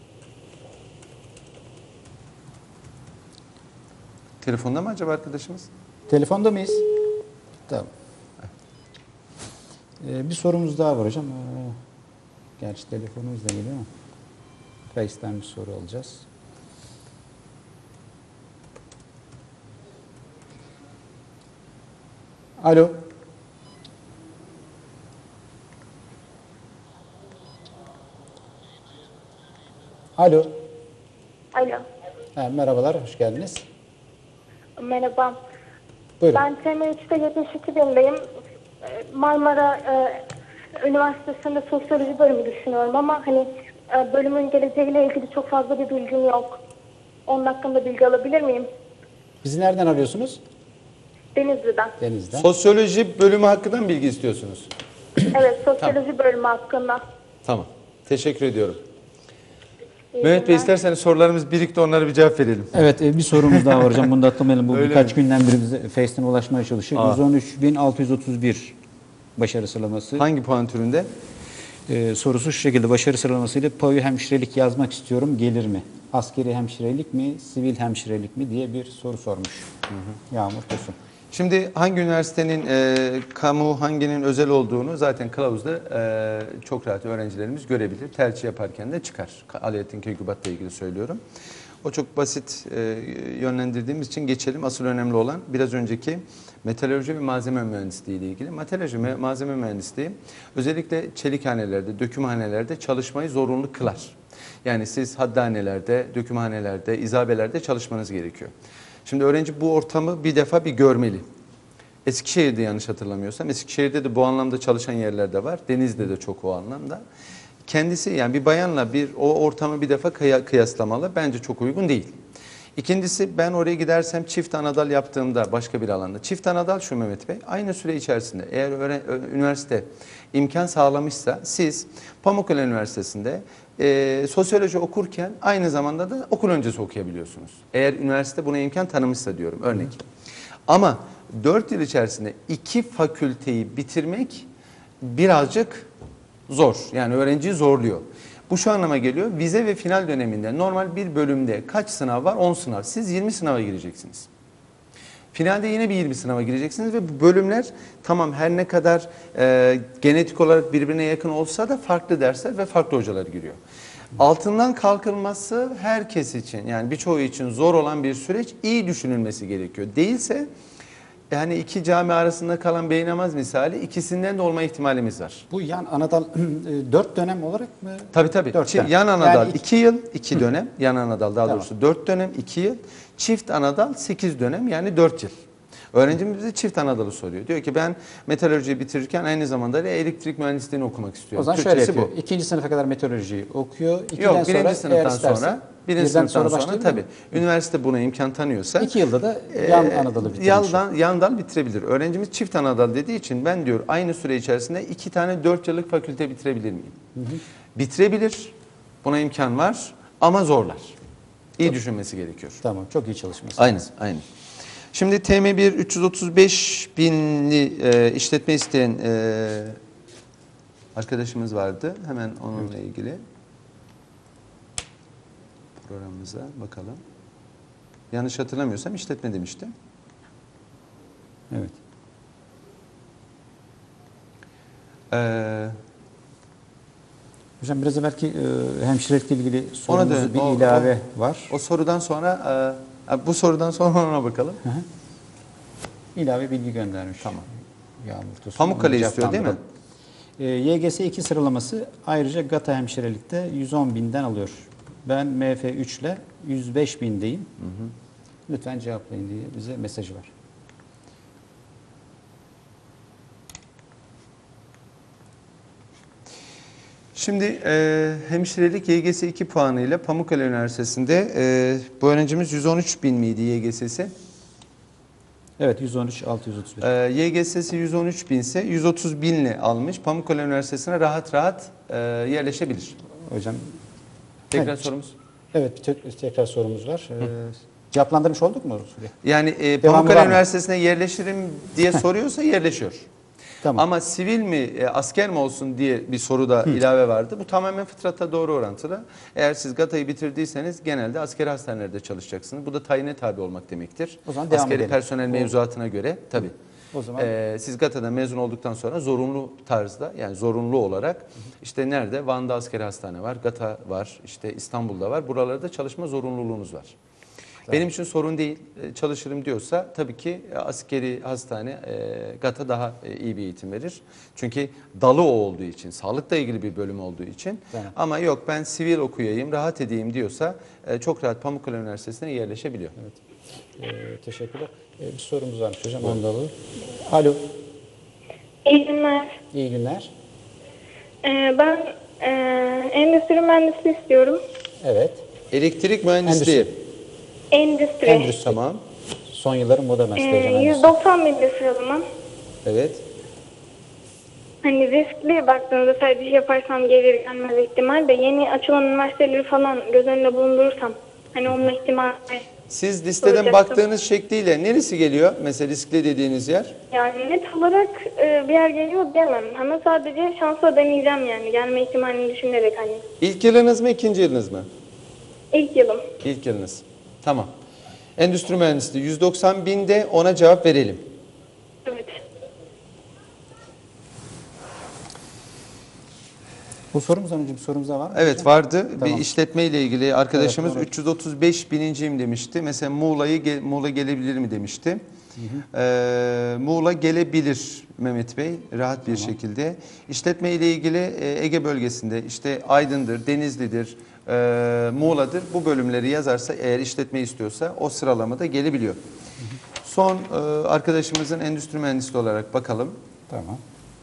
Telefonda mı acaba arkadaşımız? Telefonda mıyız? Tamam. Ee, bir sorumuz daha var hocam. Ee, gerçi telefonumuz da geliyor ama Face'ten bir soru alacağız. Alo. Alo. Alo, Ha, merhabalar, hoş geldiniz. merhaba. Buyurun. Ben T M üçte yetmiş iki bindeyim. Ee, Marmara e, Üniversitesi'nde sosyoloji bölümü düşünüyorum ama hani e, bölümün geleceğiyle ilgili çok fazla bir bilgim yok. Onun hakkında bilgi alabilir miyim? Bizi nereden arıyorsunuz? Denizli'den. Deniz'den. Sosyoloji bölümü hakkında mı bilgi istiyorsunuz? Evet, sosyoloji bölümü hakkında. Tamam. Teşekkür ediyorum. İyi Mehmet Bey günler. isterseniz sorularımız birikti, onlara bir cevap verelim. Evet, e, bir sorumuz daha var hocam. Bunu da atlamayalım. Bu Öyle birkaç mi? günden beri bize Face'ten ulaşmaya çalışıyor. Aa. yüz on üç bin altı yüz otuz bir başarı sıralaması. Hangi puan türünde? Ee, sorusu şu şekilde: başarı sıralamasıyla P O Yu hemşirelik yazmak istiyorum, gelir mi? Askeri hemşirelik mi, sivil hemşirelik mi diye bir soru sormuş. Hı hı. Yağmur Tosun. Şimdi hangi üniversitenin e, kamu, hanginin özel olduğunu zaten kılavuzda e, çok rahat öğrencilerimiz görebilir. Tercih yaparken de çıkar. Alaaddin Keykubat'la ilgili söylüyorum. O çok basit e, yönlendirdiğimiz için geçelim. Asıl önemli olan biraz önceki metalurji ve malzeme mühendisliği ile ilgili. Metalurji ve malzeme mühendisliği özellikle çelikhanelerde, dökümhanelerde çalışmayı zorunlu kılar. Yani siz haddanelerde, dökümhanelerde, izabelerde çalışmanız gerekiyor. Şimdi öğrenci bu ortamı bir defa bir görmeli. Eskişehir'de yanlış hatırlamıyorsam, Eskişehir'de de bu anlamda çalışan yerler de var. Denizli'de de çok o anlamda. Kendisi yani bir bayanla bir o ortamı bir defa kıyaslamalı. Bence çok uygun değil. İkincisi, ben oraya gidersem çift anadal yaptığımda başka bir alanda. Çift anadal şu Mehmet Bey, aynı süre içerisinde eğer üniversite imkan sağlamışsa siz Pamukkale Üniversitesi'nde e, sosyoloji okurken aynı zamanda da okul öncesi okuyabiliyorsunuz. Eğer üniversite buna imkan tanımışsa diyorum örnek. Ama dört yıl içerisinde iki fakülteyi bitirmek birazcık zor. Yani öğrenciyi zorluyor. Bu şu anlama geliyor. Vize ve final döneminde normal bir bölümde kaç sınav var? on sınav. Siz yirmi sınava gireceksiniz. Finalde yine bir yirmi sınava gireceksiniz ve bu bölümler tamam her ne kadar e, genetik olarak birbirine yakın olsa da farklı dersler ve farklı hocalar giriyor. Altından kalkılması herkes için yani birçoğu için zor olan bir süreç, iyi düşünülmesi gerekiyor. Değilse yani iki cami arasında kalan beynamaz misali ikisinden de olma ihtimalimiz var. Bu yan anadal dört dönem olarak mı? Tabii tabii. Dört Çi- dönem. yan anadal Yani iki iki- yıl, iki dönem. Yan anadal daha Tamam. doğrusu dört dönem, iki yıl. Çift anadal sekiz dönem yani dört yıl. Öğrencimiz bize çift anadalı soruyor. Diyor ki ben metalurjiyi bitirirken aynı zamanda da elektrik mühendisliğini okumak istiyorum. O zaman şöyle Türkçesi yapıyor. İkinci sınıfa kadar meteorolojiyi okuyor. İkiden Yok birinci sonra, sınıftan eğer isterse, sonra, birinci birden sınıftan sonra, başlayabilir tabii. mi? Üniversite buna imkan tanıyorsa. İki yılda da yan Ee, anadalı bitirmiş. Yandan, yandan bitirebilir. Öğrencimiz çift anadal dediği için ben diyor aynı süre içerisinde iki tane dört yıllık fakülte bitirebilir miyim? Hı hı. Bitirebilir. Buna imkan var ama zorlar. İyi düşünmesi gerekiyor. Tamam, çok iyi çalışması. Aynen, aynen. Şimdi T M bir üç yüz otuz beş binli e, işletme isteyen e, arkadaşımız vardı. Hemen onunla evet. ilgili programımıza bakalım. Yanlış hatırlamıyorsam işletme demiştim. Evet. Ee, Hocam biraz evvelki e, hemşirelikle ilgili Ona sorumuzda dön- bir o- ilave o- var. O sorudan sonra e, bu sorudan sonra ona bakalım. Hı hı. İlave bilgi göndermiş. Tamam. Yağmur Tosun. Pamukkale Onu istiyor değil mi? E, Y G S iki sıralaması ayrıca GATA hemşirelikte yüz on binden alıyor. Ben M F üç ile yüz beş bindeyim. Hı hı. Lütfen cevaplayın diye bize mesajı var. Şimdi e, hemşirelik Y G S iki puanıyla Pamukkale Üniversitesi'nde e, bu öğrencimiz yüz on üç bin miydi Y G S'si? Evet, yüz on üç altı yüz otuz bir. E, Y G S'si yüz on üç bin ise yüz otuz binle almış. Pamukkale Üniversitesi'ne rahat rahat e, yerleşebilir. Hocam Tekrar evet. sorumuz. Evet, bir te- tekrar sorumuz var. Ee, cevaplandırmış olduk mu soruyu? Yani e, Devamı var Pamukkale mı? Üniversitesi'ne yerleşirim diye soruyorsa yerleşiyor. Tamam. Ama sivil mi, e, asker mi olsun diye bir soru da ilave vardı. Bu tamamen fıtrata doğru orantılı. Eğer siz GATA'yı bitirdiyseniz genelde askeri hastanelerde çalışacaksınız. Bu da tayine tabi olmak demektir. O zaman devam askeri edelim. personel O- mevzuatına göre tabii. O zaman Ee, siz GATA'dan mezun olduktan sonra zorunlu tarzda, yani zorunlu olarak işte nerede? Van'da askeri hastane var, GATA var, işte İstanbul'da var. Buralarda çalışma zorunluluğunuz var. Benim için sorun değil. E, Çalışırım diyorsa tabii ki e, askeri hastane, e, GATA daha e, iyi bir eğitim verir. Çünkü dalı o olduğu için, sağlıkla ilgili bir bölüm olduğu için. Tamam. Ama yok ben sivil okuyayım, rahat edeyim diyorsa e, çok rahat Pamukkale Üniversitesi'ne yerleşebiliyor. Evet. Ee, teşekkürler. Ee, bir sorumuz varmış hocam. Onu da alalım. Alo. İyi günler. İyi günler. Ee, ben e, endüstri mühendisi istiyorum. Evet. Elektrik mühendisliği. Endüstri. Endüstri. Tamam. Son yılların moda mesleği hocam. Ee, endüstri. yüz doksan binde sıralamam. Evet. Hani riskli baktığınızda tercih yaparsam gelir gelmez ihtimal de yeni açılan üniversiteleri falan göz önünde bulundurursam hani onun ihtimali Siz listeden Olacaktım. baktığınız şekliyle neresi geliyor? Mesela riskli dediğiniz yer? yani net olarak e, bir yer geliyor diyemem. Ama sadece şansla deneyeceğim yani gelme ihtimalini düşünerek hani. İlk yılınız mı, ikinci yılınız mı? İlk yılım. İlk yılınız. Tamam. Endüstri mühendisliği yüz doksan binde ona cevap verelim. Evet. Bu sorumuz önce bir sorumuz daha var mı? Evet hocam? vardı. Tamam. Bir işletme ile ilgili arkadaşımız Evet, doğru. üç yüz otuz beş bininciyim demişti. Mesela Muğla'yı ge- Muğla gelebilir mi demişti. Ee, Muğla gelebilir Mehmet Bey rahat bir şekilde. İşletme ile ilgili e, Ege bölgesinde işte Aydın'dır, Denizli'dir, e, Muğla'dır. Bu bölümleri yazarsa eğer işletme istiyorsa o sıralamada gelebiliyor. Son e, arkadaşımızın endüstri mühendisliği olarak bakalım. Tamam.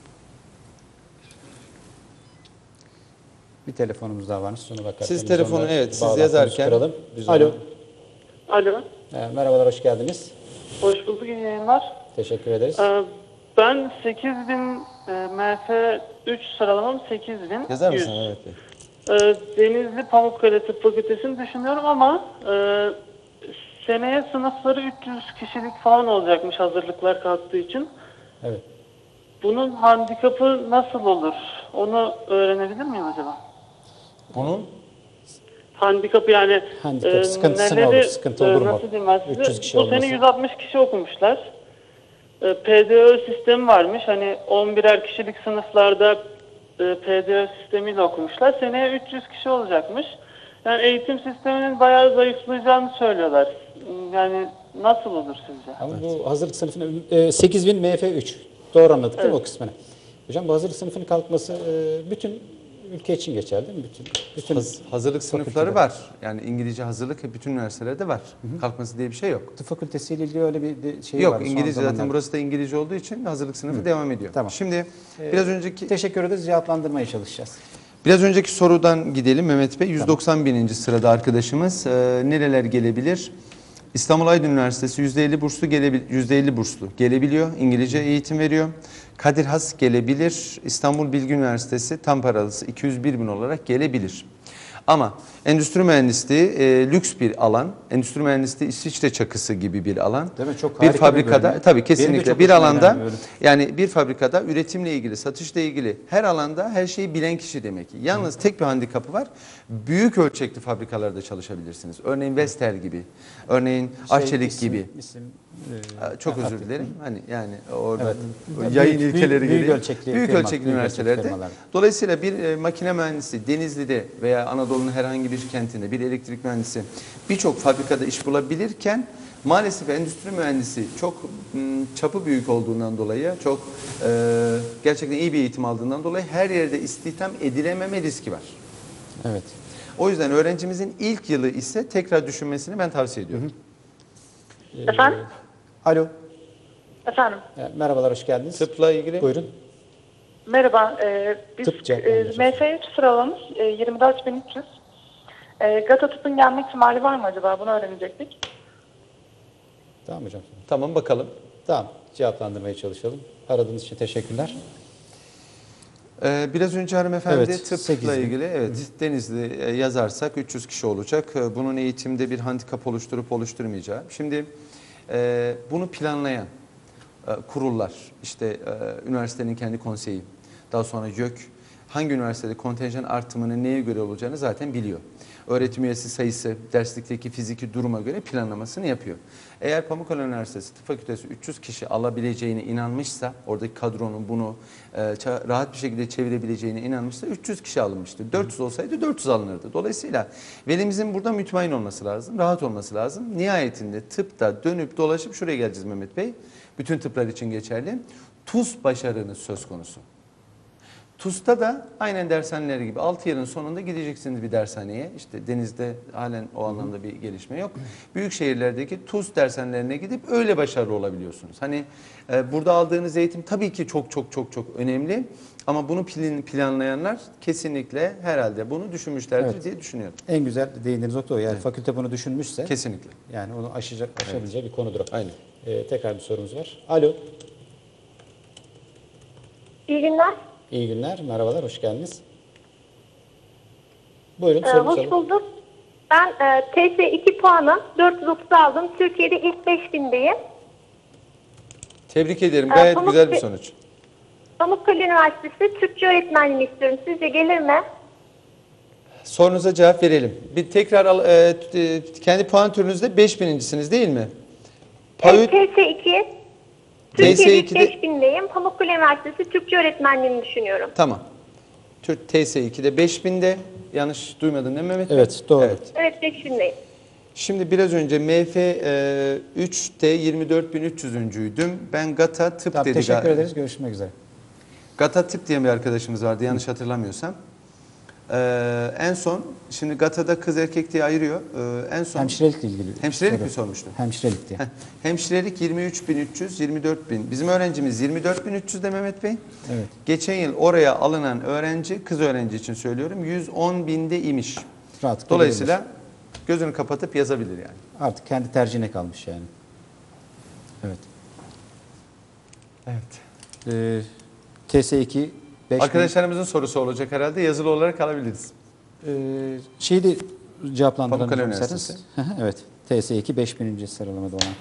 Bir telefonumuz daha varmış. Sonra bakarız. Siz Biz telefonu, onları evet, siz bağlantımızı yazarken- kuralım. Biz Alo. onu- Alo. Ee, merhabalar, hoş geldiniz. Hoş bulduk, iyi yayınlar. Teşekkür ederiz. Ee, ben sekiz bin e, M F üç sıralamam sekiz bin. Yazar mısın Mehmet Bey? Ee, Denizli Pamukkale Tıp Fakültesini düşünüyorum ama e, seneye sınıfları üç yüz kişilik falan olacakmış hazırlıklar kalktığı için. Evet. Bunun handikapı nasıl olur? Onu öğrenebilir miyim acaba? Bunun Handikapı yani Handikap, sıkıntısı ne olur, sıkıntı olur mu? Nasıl diyeyim ben size? üç yüz kişi Bu olması. sene yüz altmış kişi okumuşlar. E, P D Ö sistemi varmış. Hani on birer kişilik sınıflarda e, P D Ö sistemiyle okumuşlar. Seneye üç yüz kişi olacakmış. Yani eğitim sisteminin bayağı zayıflayacağını söylüyorlar. Yani nasıl olur sizce? Ama bu hazırlık sınıfına e, sekiz bin M F üç. Doğru anladık değil mi o kısmını? Hocam bu hazırlık sınıfının kalkması e, bütün ülke için geçerli değil mi? Bütün, bütün Haz- hazırlık sınıfları var. Yani İngilizce hazırlık bütün üniversitelerde var. Kalkması diye bir şey yok. tıp fakültesiyle ilgili öyle bir de şey Yok, var. son İngilizce zaten zamanlarda. burası da İngilizce olduğu için hazırlık sınıfı devam ediyor. Tamam. Şimdi biraz önceki Teşekkür ederiz. Cevaplandırmaya çalışacağız. biraz önceki sorudan gidelim Mehmet Bey. yüz doksan bininci sırada arkadaşımız. Ee, nereler gelebilir? İstanbul Aydın Üniversitesi yüzde elli burslu gelebil yüzde elli burslu gelebiliyor. İngilizce eğitim veriyor. Kadir Has gelebilir. İstanbul Bilgi Üniversitesi tam paralısı iki yüz bir bin olarak gelebilir. Ama endüstri mühendisliği e, lüks bir alan. Endüstri mühendisliği İsviçre çakısı gibi bir alan. Değil mi? Çok bir harika bir fabrikada bölüm. tabii Benim de kesinlikle çok bir hoşuma alanda giden bir bölüm. yani bir fabrikada üretimle ilgili, satışla ilgili her alanda her şeyi bilen kişi demek. Yalnız tek bir handikapı var. Büyük ölçekli fabrikalarda çalışabilirsiniz. Örneğin Vestel gibi, örneğin Şey, Arçelik isim- gibi. isim, e, Çok özür artık- dilerim. Hani yani orada Evet. o yayın Büyük- ilkeleri büyük- gereği büyük ölçekli büyük firma, ölçekli büyük üniversitelerde. ölçekli firmalar. Dolayısıyla bir e, makine mühendisi Denizli'de veya Anadolu'nun herhangi bir kentinde bir elektrik mühendisi birçok fabrikada iş bulabilirken maalesef endüstri mühendisi çok m, çapı büyük olduğundan dolayı çok e, gerçekten iyi bir eğitim aldığından dolayı her yerde istihdam edilememe riski var. Evet. O yüzden öğrencimizin ilk yılı ise tekrar düşünmesini ben tavsiye ediyorum. Efendim? Alo. Efendim? E, merhabalar, hoş geldiniz. Tıpla ilgili Buyurun. Merhaba. E, biz Tıp cevap e, vereceğiz. M F üç sıralamız e, yirmi dört bin üç yüz. E, GATA tıpın gelme ihtimali var mı acaba? Bunu öğrenecektik. Tamam hocam. Tamam bakalım. Tamam. Cevaplandırmaya çalışalım. Aradığınız için teşekkürler. Ee, biraz önce hanımefendi Evet, sekiz tıpla bin. ilgili evet Denizli e, yazarsak üç yüz kişi olacak. Ee, Bunun eğitimde bir handikap oluşturup oluşturmayacağı. Şimdi e, bunu planlayan, e, kurullar, işte e, üniversitenin kendi konseyi, daha sonra YÖK hangi üniversitede kontenjan artımının neye göre olacağını zaten biliyor. Öğretim üyesi sayısı, derslikteki fiziki duruma göre planlamasını yapıyor. Eğer Pamukkale Üniversitesi Tıp Fakültesi üç yüz kişi alabileceğine inanmışsa, oradaki kadronun bunu e, rahat bir şekilde çevirebileceğine inanmışsa üç yüz kişi alınmıştır. dört yüz olsaydı dört yüz alınırdı. Dolayısıyla velimizin burada mütmain olması lazım, rahat olması lazım. Nihayetinde tıpta dönüp dolaşıp şuraya geleceğiz Mehmet Bey. Bütün tıplar için geçerli. TUS başarınız söz konusu. TUS'ta da aynen dershaneler gibi altı yılın sonunda gideceksiniz bir dershaneye. İşte Deniz'de halen o anlamda bir gelişme yok. Büyük şehirlerdeki TUS dershanelerine gidip öyle başarılı olabiliyorsunuz. Hani e, burada aldığınız eğitim tabii ki çok çok çok çok önemli. Ama bunu plan, planlayanlar kesinlikle herhalde bunu düşünmüşlerdir Evet. diye düşünüyorum. En güzel değindiğiniz nokta o. Yani Evet. fakülte bunu düşünmüşse Kesinlikle. yani onu aşacak, aşabileceği bir konudur o. Aynen. Ee, tekrar bir sorumuz var. Alo. İyi günler. İyi günler. Merhabalar. Hoş geldiniz. Buyurun. Ee, sorumuzu hoş alın. bulduk. Ben e, T S iki puanı dört yüz otuz aldım. Türkiye'de ilk beş bindeyim. Tebrik ederim. Ee, Gayet Pamuk- güzel bir sonuç. Pamukkale Üniversitesi Türkçe öğretmenliğini istiyorum. Sizce gelir mi? Sorunuza cevap verelim. Bir tekrar al, e, t- kendi puan türünüzde beş binincisiniz değil mi? Evet, Payut T S iki. T S Türkiye'de ilk iki'de beş bindeyim. Pamukkale Üniversitesi Türkçe öğretmenliğini düşünüyorum. tamam. Türk T S iki'de beş binde yanlış duymadın değil mi Mehmet Bey? Evet. Doğru. Evet. Evet, beş bindeyim. Şimdi biraz önce M F e, üç'te yirmi dört bin üç yüz'üncüydüm. Ben GATA tıp Tamam, dedi. teşekkür ga- ederiz. Görüşmek üzere. GATA tıp diye bir arkadaşımız vardı yanlış hatırlamıyorsam. Ee, en son şimdi GATA'da kız erkek diye ayırıyor. Ee, en son Hemşirelikle ilgili. Hemşirelik soru. mi sormuştu? Hemşirelik diye. Heh, Hemşirelik yirmi üç bin üç yüz, yirmi dört bin. Bizim öğrencimiz yirmi dört bin üç yüz de Mehmet Bey. Evet. Geçen yıl oraya alınan öğrenci, kız öğrenci için söylüyorum, yüz on binde imiş. Rahatlıkla Dolayısıyla girebilir. gözünü kapatıp yazabilir yani. Artık kendi tercihine kalmış yani. Evet. Evet. Ee, T S iki beş Arkadaşlarımızın sorusu olacak herhalde. Yazılı olarak alabiliriz. Ee, şeyi de cevaplandıralım Pamukkale isterseniz. Üniversitesi. Hı hı, evet. T S iki beş bininci sıralamada olan.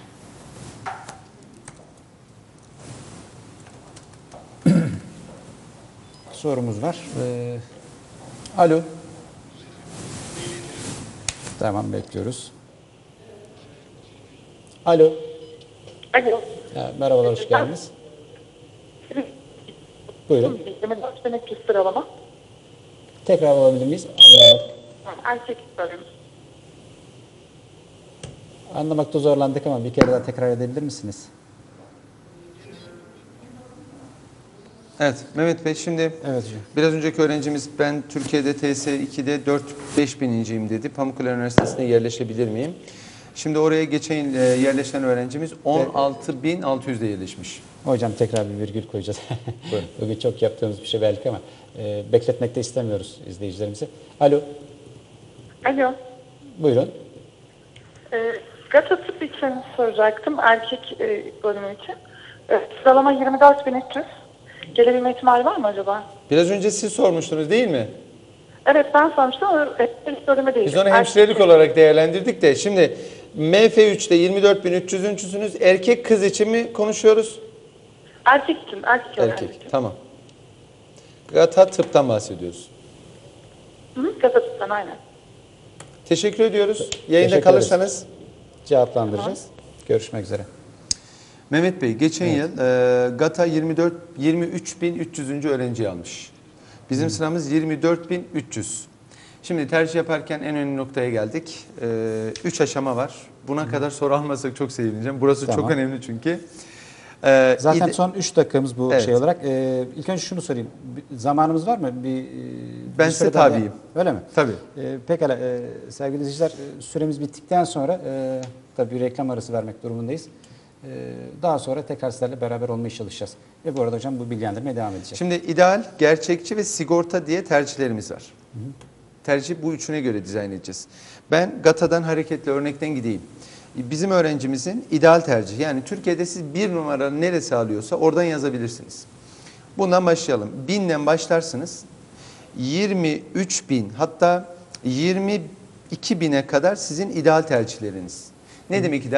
Sorumuz var. Ee, alo. Tamam, bekliyoruz. Alo. Alo. Ha, merhabalar, hoş geldiniz. Buyurun. dört bin üç yüz sıralama. Tekrar alabilir miyiz? Anlamadık. Erkek istiyorum. Anlamakta zorlandık ama bir kere daha tekrar edebilir misiniz? Evet Mehmet Bey şimdi Evet hocam. biraz önceki öğrencimiz ben Türkiye'de T S iki'de dört beş bininciyim dedi. Pamukkale Üniversitesi'ne yerleşebilir miyim? Şimdi oraya geçen yıl, e, yerleşen öğrencimiz on altı bin altı yüz'de yerleşmiş. Hocam tekrar bir virgül koyacağız. Bugün çok yaptığımız bir şey belki ama e, bekletmek de istemiyoruz izleyicilerimizi. Alo. Alo. Buyurun. E, GATA tıp için soracaktım. Erkek e, bölümü için. E, sıralama yirmi dört bin üç yüz. Gelebilme ihtimali var mı acaba? Biraz önce siz sormuştunuz değil mi? Evet, ben sormuştum ama hemşirelik bölümü değil. Biz onu hemşirelik olarak değerlendirdik de şimdi M F üç'te yirmi dört bin üç yüz'üncüsünüz. Erkek kız için mi konuşuyoruz? Erkek için. Erkek, Erkek. öğrenci. Tamam. GATA tıptan bahsediyoruz. Hı hı, GATA tıptan aynen. Teşekkür ediyoruz. Yayında Teşekkür kalırsanız. Cevaplandıracağız. Görüşmek üzere. Mehmet Bey geçen Evet. yıl e, GATA yirmi dört yirmi üç bin üç yüz'üncü öğrenci almış. Bizim sıramız yirmi dört bin üç yüz. Şimdi tercih yaparken en önemli noktaya geldik. E, üç aşama var. Buna kadar soru almasak çok sevineceğim. Burası Tamam. çok önemli çünkü. E, Zaten ide- son üç dakikamız bu Evet. şey olarak. Ee, ilk önce şunu sorayım. Bir zamanımız var mı? Bir, e, Ben bir size süre daha- tabiyim. Öyle mi? Tabii. Ee, pekala. E, sevgili izleyiciler, e, süremiz bittikten sonra e, tabii bir reklam arası vermek durumundayız. E, daha sonra tekrar sizlerle beraber olmaya çalışacağız. Ve bu arada hocam bu bilgilendirmeye devam edecek. Şimdi ideal, gerçekçi ve sigorta diye tercihlerimiz var. Tercih bu üçüne göre dizayn edeceğiz. Ben GATA'dan hareketli örnekten gideyim. Bizim öğrencimizin ideal tercih, yani Türkiye'de siz bir numara neresi alıyorsa oradan yazabilirsiniz. Bundan başlayalım. Binden başlarsınız. yirmi üç bin hatta yirmi iki bine kadar sizin ideal tercihleriniz. Ne demek ideal?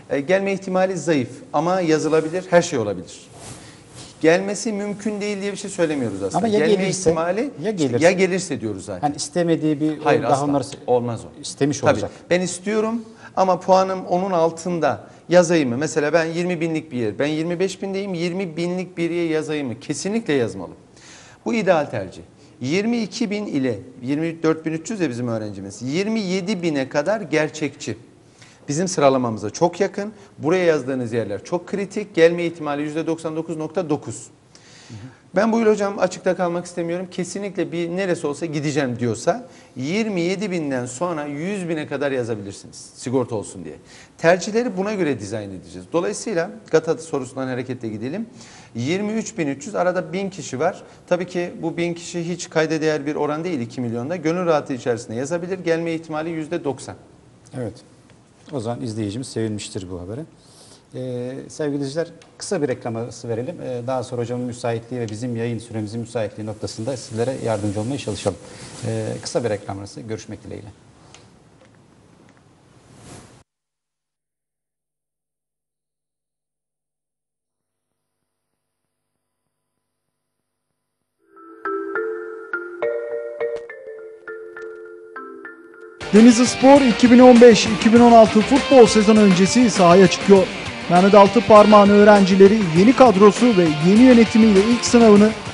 E, gelme ihtimali zayıf ama yazılabilir, her şey olabilir. Gelmesi mümkün değil diye bir şey söylemiyoruz aslında. Ama ya gelme gelirse, ihtimali ya gelirse, ya gelirse diyoruz zaten. hani istemediği bir Hayır, daha asla. onları Olmaz o. istemiş Tabii, olacak. ben istiyorum ama puanım onun altında yazayım mı? Mesela ben yirmi binlik bir yer, ben yirmi beş bindeyim, yirmi binlik bir yere yazayım mı? Kesinlikle yazmalı. Bu ideal tercih. yirmi iki bin ile yirmi dört bin üç yüz de bizim öğrencimiz. yirmi yedi bine kadar gerçekçi. Bizim sıralamamıza çok yakın. Buraya yazdığınız yerler çok kritik. Gelme ihtimali yüzde doksan dokuz nokta dokuz. Ben bu yıl hocam açıkta kalmak istemiyorum. Kesinlikle bir neresi olsa gideceğim diyorsa yirmi yedi binden sonra yüz bine kadar yazabilirsiniz. Sigorta olsun diye. Tercihleri buna göre dizayn edeceğiz. Dolayısıyla GATA sorusundan hareketle gidelim. yirmi üç bin üç yüz, arada bin kişi var. Tabii ki bu bin kişi hiç kayda değer bir oran değil iki milyonda. Gönül rahatlığı içerisinde yazabilir. Gelme ihtimali yüzde doksan. Evet. O zaman izleyicimiz sevinmiştir bu habere. Ee, sevgili izleyiciler, kısa bir reklam arası verelim. Ee, daha sonra hocamın müsaitliği ve bizim yayın süremizin müsaitliği noktasında sizlere yardımcı olmaya çalışalım. Ee, kısa bir reklam arası. Görüşmek dileğiyle. Denizlispor iki bin on beş iki bin on altı futbol sezonu öncesi sahaya çıkıyor. Mehmet Altıparmak'ın öğrencileri yeni kadrosu ve yeni yönetimiyle ilk sınavını